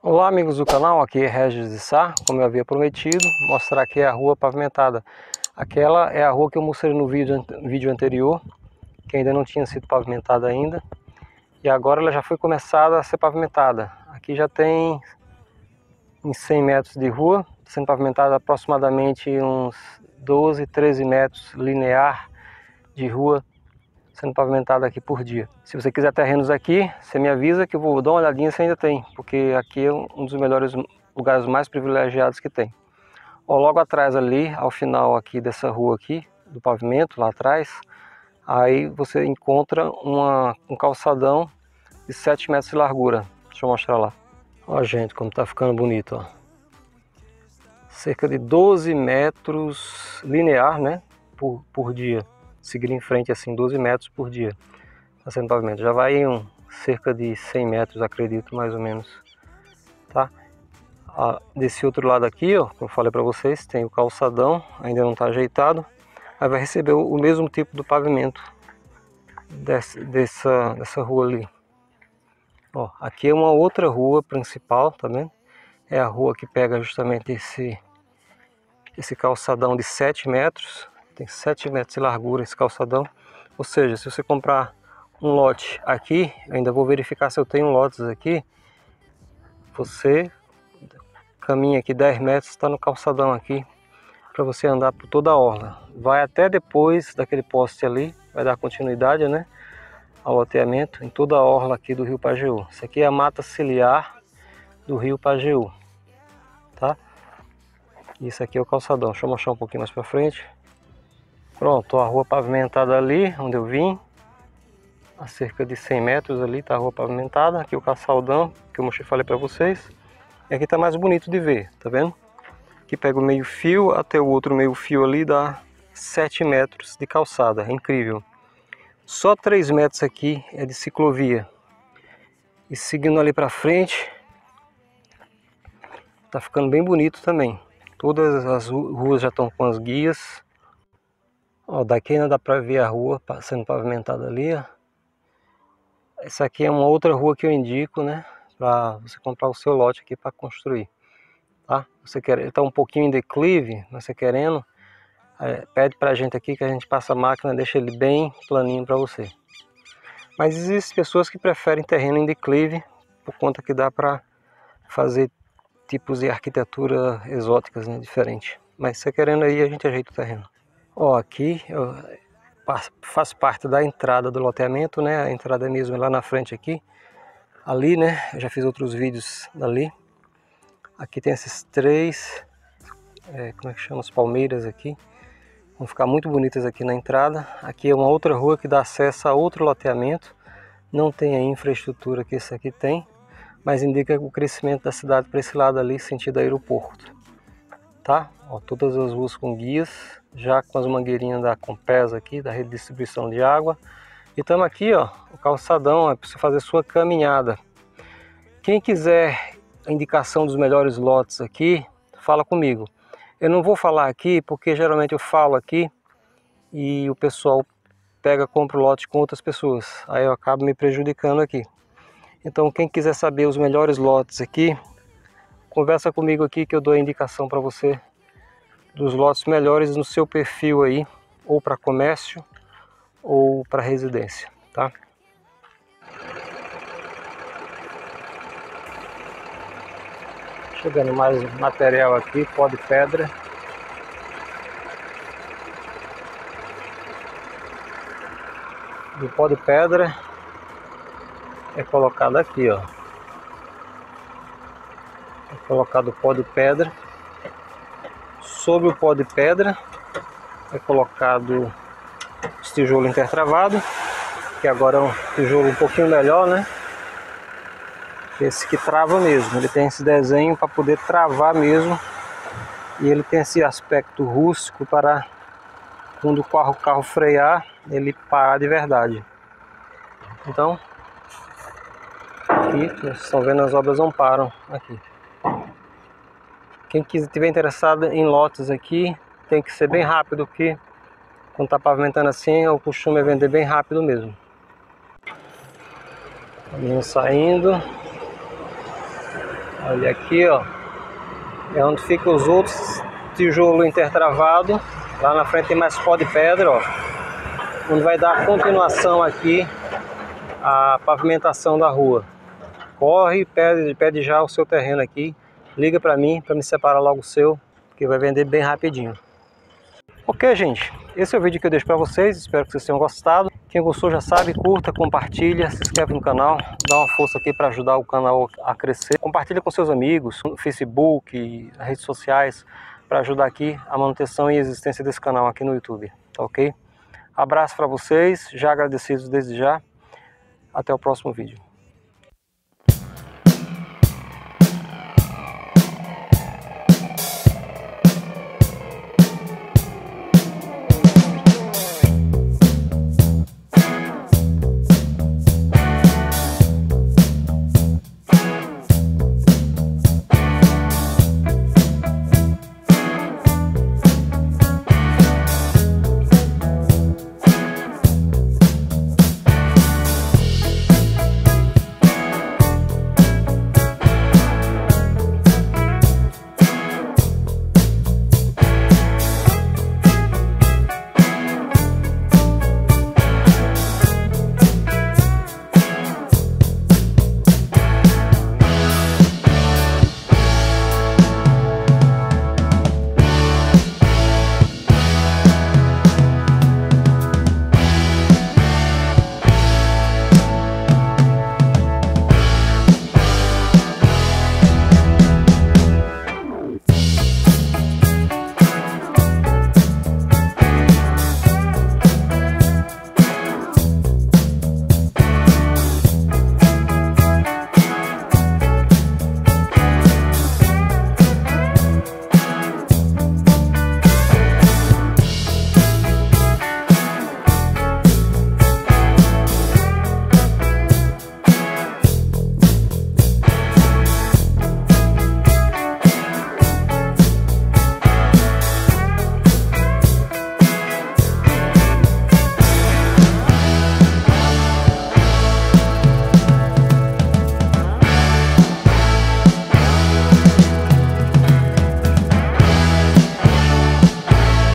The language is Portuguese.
Olá amigos do canal, aqui é Regis de Sá. Como eu havia prometido, mostrar aqui a rua pavimentada. Aquela é a rua que eu mostrei no vídeo anterior, que ainda não tinha sido pavimentada ainda. E agora ela já foi começada a ser pavimentada. Aqui já tem uns 100 metros de rua, sendo pavimentada aproximadamente uns 12, 13 metros linear de rua sendo pavimentada aqui por dia. Se você quiser terrenos aqui, você me avisa que eu vou dar uma olhadinha se ainda tem, porque aqui é um dos melhores lugares mais privilegiados que tem. Ó, logo atrás ali, ao final aqui dessa rua aqui, do pavimento, lá atrás, aí você encontra um calçadão de 7 metros de largura. Deixa eu mostrar lá. Ó gente, como tá ficando bonito, ó. Cerca de 12 metros linear, né, por dia. Seguir em frente assim, 12 metros por dia está sendo pavimento. Já vai em cerca de 100 metros, acredito, mais ou menos, tá? Desse outro lado aqui, ó, como eu falei para vocês, tem o calçadão, ainda não está ajeitado. Aí vai receber o mesmo tipo do pavimento dessa rua ali. Ó, aqui é uma outra rua principal, tá vendo? É a rua que pega justamente esse calçadão de 7 metros. Tem 7 metros de largura esse calçadão. Ou seja, se você comprar um lote aqui, ainda vou verificar se eu tenho lotes aqui. Você caminha aqui 10 metros, está no calçadão aqui, para você andar por toda a orla. Vai até depois daquele poste ali, vai dar continuidade, né, ao loteamento em toda a orla aqui do Rio Pajeú. Isso aqui é a mata ciliar do Rio Pajeú, tá? Isso aqui é o calçadão. Deixa eu mostrar um pouquinho mais para frente. Pronto, a rua pavimentada ali, onde eu vim, a cerca de 100 metros ali está a rua pavimentada. Aqui o calçadão, que eu falei para vocês. E aqui está mais bonito de ver, tá vendo? Aqui pega o meio fio até o outro meio fio ali, dá 7 metros de calçada, é incrível. Só 3 metros aqui é de ciclovia. E seguindo ali para frente, tá ficando bem bonito também. Todas as ruas já estão com as guias. Ó, daqui ainda dá para ver a rua sendo pavimentada ali, ó. Essa aqui é uma outra rua que eu indico, né, para você comprar o seu lote aqui para construir, tá? Você quer, ele tá um pouquinho em declive, mas você querendo, pede pra gente aqui que a gente passa a máquina, deixa ele bem planinho para você. Mas existem pessoas que preferem terreno em declive, por conta que dá para fazer tipos de arquitetura exóticas, né, diferente. Mas você querendo aí, a gente ajeita o terreno. Ó, aqui faz parte da entrada do loteamento, né? A entrada mesmo é lá na frente aqui. Ali, né? Eu já fiz outros vídeos dali. Aqui tem esses três, como é que chama? As palmeiras aqui. Vão ficar muito bonitas aqui na entrada. Aqui é uma outra rua que dá acesso a outro loteamento. Não tem a infraestrutura que esse aqui tem, mas indica o crescimento da cidade para esse lado ali, sentido aeroporto. Tá? Ó, todas as ruas com guias, já com as mangueirinhas da Compes aqui, da rede de distribuição de água. E estamos aqui, ó, o calçadão, é para você fazer sua caminhada. Quem quiser a indicação dos melhores lotes aqui, fala comigo. Eu não vou falar aqui porque geralmente eu falo aqui e o pessoal compra o lote com outras pessoas. Aí eu acabo me prejudicando aqui. Então quem quiser saber os melhores lotes aqui, conversa comigo aqui que eu dou a indicação para você dos lotes melhores no seu perfil aí, ou para comércio ou para residência, tá? Chegando mais material aqui, pó de pedra. O pó de pedra é colocado aqui, ó. É colocado o pó de pedra. Sobre o pó de pedra é colocado os tijolos intertravados, que agora é um tijolo um pouquinho melhor, né? Esse que trava mesmo, ele tem esse desenho para poder travar mesmo, e ele tem esse aspecto rústico para quando o carro frear, ele parar de verdade. Então, aqui, vocês estão vendo, as obras não param aqui. Quem estiver interessado em lotes aqui, tem que ser bem rápido, porque quando está pavimentando assim, o costume é vender bem rápido mesmo. Caminho saindo. Olha aqui, ó. É onde ficam os outros tijolos intertravados. Lá na frente tem mais pó de pedra, ó. Onde vai dar continuação aqui a pavimentação da rua. Corre e pede já o seu terreno aqui. Liga para mim, para me separar logo o seu, que vai vender bem rapidinho. Ok, gente, esse é o vídeo que eu deixo para vocês, espero que vocês tenham gostado. Quem gostou já sabe, curta, compartilha, se inscreve no canal, dá uma força aqui para ajudar o canal a crescer. Compartilha com seus amigos, no Facebook, nas redes sociais, para ajudar aqui a manutenção e existência desse canal aqui no YouTube, tá ok? Abraço para vocês, já agradecidos desde já, até o próximo vídeo.